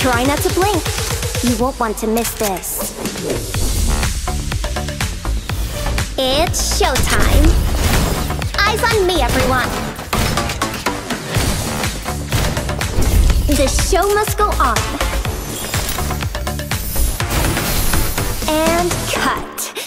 Try not to blink. You won't want to miss this. It's showtime. Eyes on me, everyone. The show must go on. And cut.